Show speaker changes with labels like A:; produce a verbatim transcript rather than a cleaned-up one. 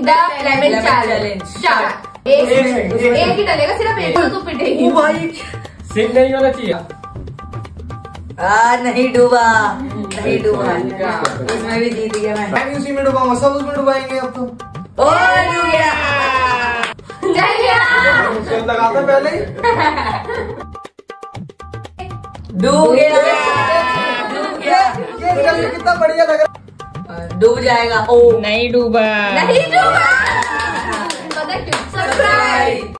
A: The lemon challenge start. एक एक ही डलेगा, सिर्फ एक तो पिटेगी।
B: भाई
C: सिल नहीं होना चाहिए।
B: आ, नहीं डूबा, नहीं डूबा, इसमें भी जीत गया मैं।
D: मैं भी उसी में डूबाऊंगा, सब उसमें डुबाएंगे अब तो।
B: ओ डूब गया,
A: जय गया।
D: उसे लगा था पहले ही।
B: डूब गया, डूब गया।
D: ये निकल कितना बढ़िया लग रहा।
B: डूब जाएगा। ओ
E: नहीं डूबा,
A: नहीं डूबा। पता क्यों? सरप्राइज।